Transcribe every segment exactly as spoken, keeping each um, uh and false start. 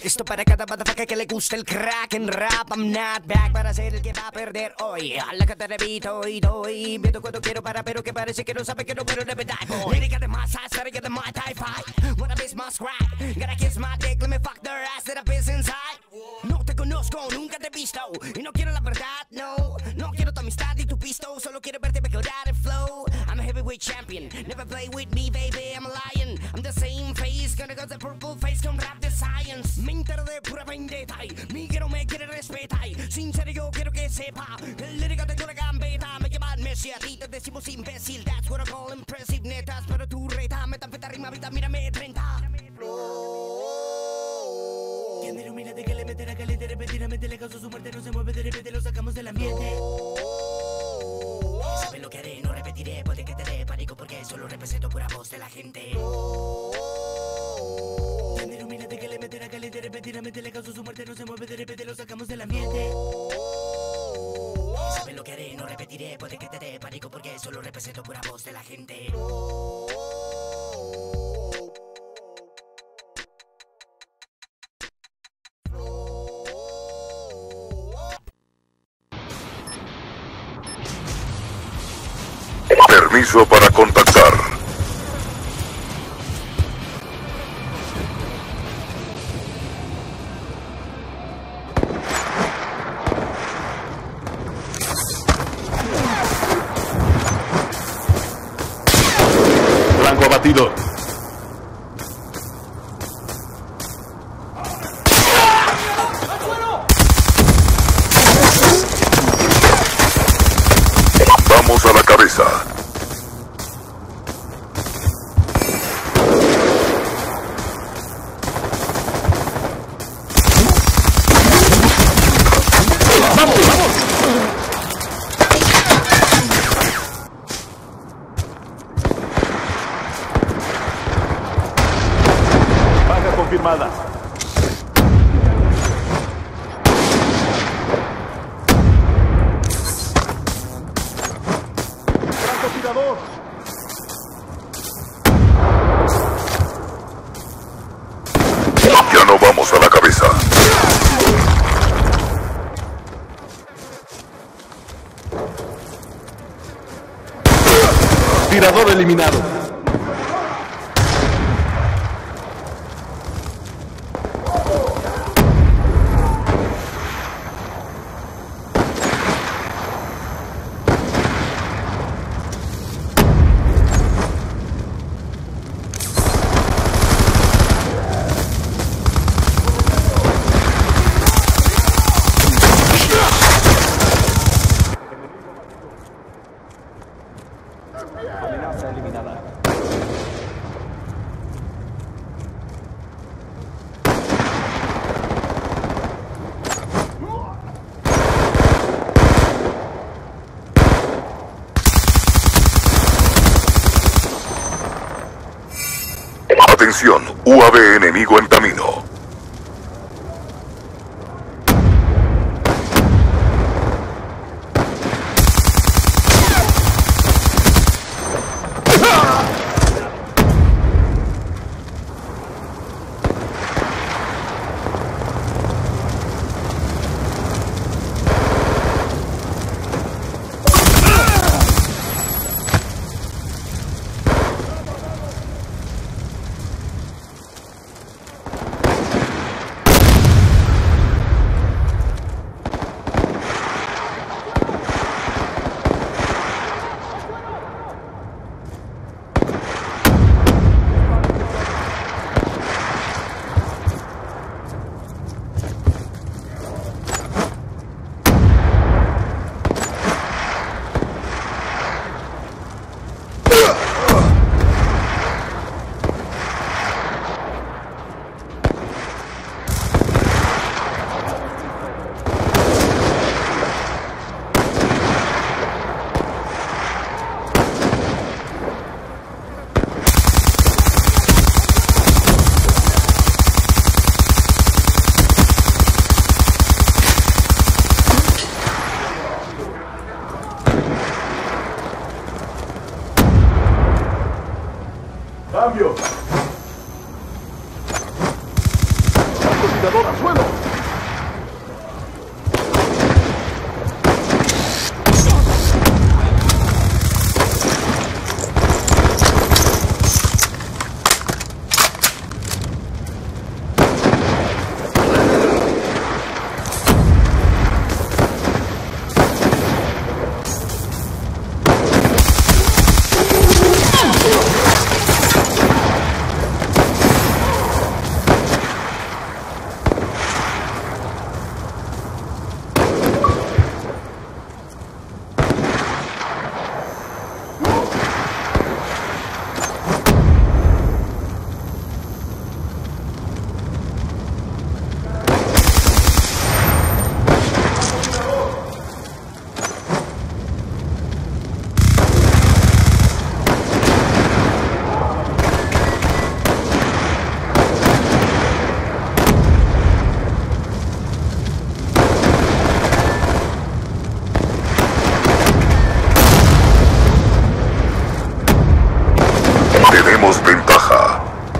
Esto para cada motherfucker que le gusta el crack en rap. I'm not back para ser el que va a perder hoy. A la que te repito y doy. Viendo cuando quiero para, pero que parece que no sabe que no pero never die boy. Lírica de más ass, gotta get the my tie fight. What a bitch must cry. Gotta kiss my dick, let me fuck their ass that a piss inside. No te conozco, nunca te he visto. Y no quiero la verdad, no. No quiero tu amistad y tu pisto. Solo quiero verte mejorar el flow. I'm a heavyweight champion. Never play with me, baby, I'm a lion. I'm the same face, gonna go the purple face con rap de science. Me entero de pura vendetta. Mi que no me quiere respetar. Sincero yo quiero que sepa. El lírico tengo la gambeta. Me llaman Messi, a ti te decimos imbécil. That's what I call impressive netas. Pero tu reta, metanfeta, rima, vida, mírame treinta. ¿Quién ilumina de que le meterá caliente repentinamente? Le causó su muerte, no se mueve de repente, lo sacamos del ambiente. ¿Sabes lo que haré? No repetiré, puede que te dé pánico porque solo represento pura voz de la gente. ¿Quién ilumina de que le meterá caliente repentinamente? Le causó su muerte, no se mueve de repente, lo sacamos del ambiente. ¿Sabes lo que haré? No repetiré, puede que te dé pánico porque solo represento pura voz de la gente. Permiso para contactar. Blanco abatido. Vamos a la cabeza. Confirmada. Francotirador. Ya no vamos a la cabeza. Tirador eliminado. Amenaza eliminada. Atención, U A V enemigo en camino. Francotirador al suelo. Tenemos ventaja.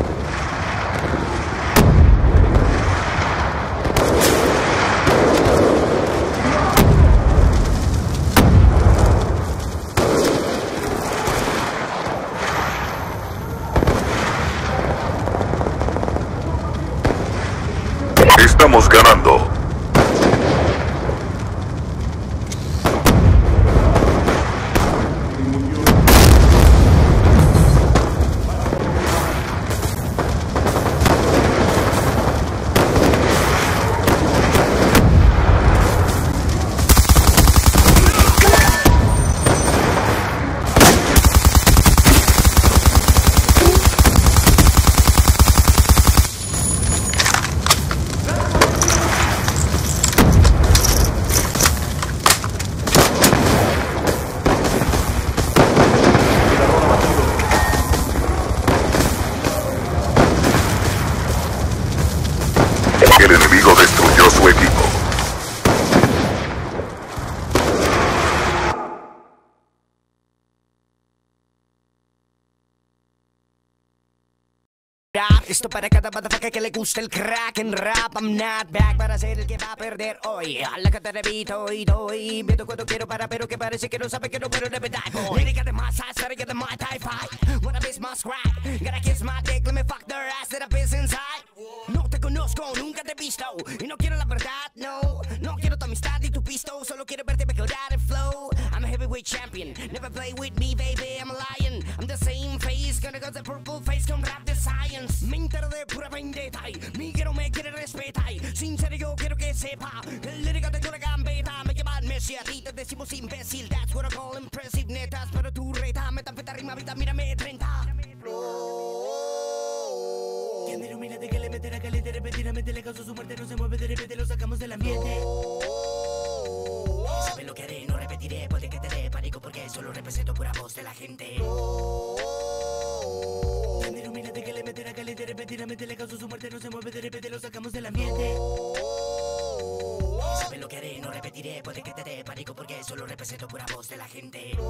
Estamos ganando. El enemigo destruyó su equipo. Esto para cada motherfucker que le gusta el crack and rap. I'm not back para ser el que va a perder hoy. A la que te repito y doy. Viendo cuando quiero para, pero que parece que no sabe que no puedo never die boy. Lírica de más hasta de de my type fight. Wanna miss my scrap. Gotta kiss my dick, let me fuck their ass that I piss inside. No te conozco, nunca te he visto. Y no quiero la verdad, no. No quiero tu amistad ni tu pisto. Solo quiero verte mejorar el flow. I'm a heavyweight champion. Never play with me, baby, I'm a lion. I'm the same face, gonna go the purple face con rap de science. Me entero de pura vendetta. Mi quiero me quiere respetar. Sincero yo quiero que sepa. El lírica de la gambeta. Me llaman Messi, a ti te decimos imbécil. That's what I call impressive netas. Pero tu reta, metanfeta, rima, vida, mírame treinta. Que me ilumina de que le meterá caliente repentinamente, le causó su muerte, no se mueve de repente, lo sacamos del ambiente. Saben lo que haré, no repetiré, puede que te dé pánico porque solo represento pura voz de la gente. Que me ilumina de que le meterá caliente repentinamente, le causó su muerte, no se mueve de repente, lo sacamos del ambiente. Saben lo que haré, no repetiré, puede que te dé pánico porque solo represento pura voz de la gente.